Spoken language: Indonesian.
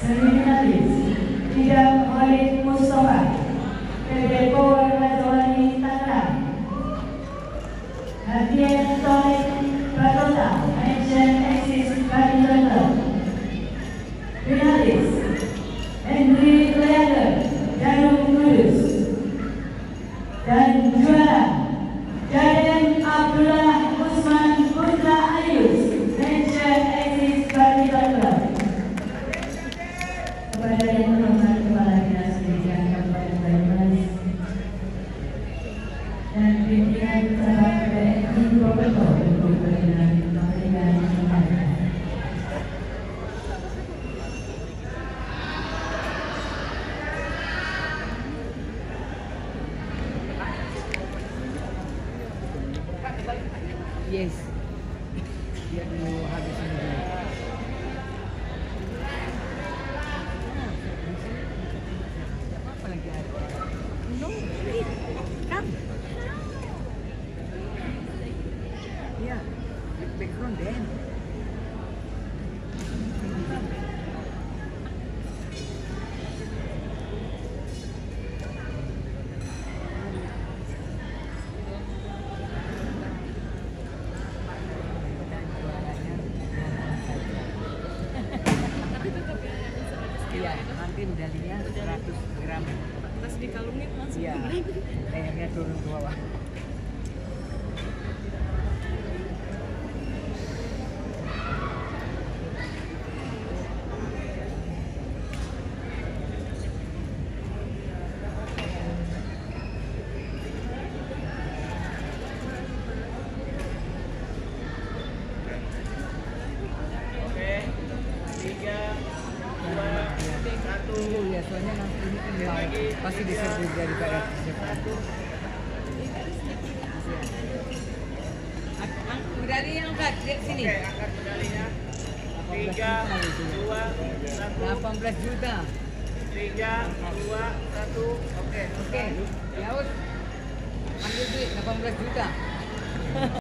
Semifinales Idam Khalid Mustafa PB Power Rajawali Tangerang. Hadiah Tonic Batota Ancient Axis Badminton. Finalis Henry Leander Jarum Kudus. Dan juara Jaden Abdullah Usman Putra Ayus Ancient Axis Badminton. Kepada yang terhormat Kepala Dinas Pendidikan Kabupaten Banyumas dan pimpinan cabang PPNI Probolinggo untuk berkenan memberikan sambutan. Yes. Biar dulu habisin dulu. Apa lagi ada? No, come. Yeah, background then. Iya, nanti medalinya 100 gram. Pas dikalungin langsung. Iya, lehernya turun ke bawah. Ya, soalnya nanti ini tinggal pasti diserbu dari Pak medali yang angkat di sini. Oke, angkat medalinya. 3, 2, 1. 18 juta. 3, 2, 1. Oke. Oke, Yaud ambil duit 18 juta.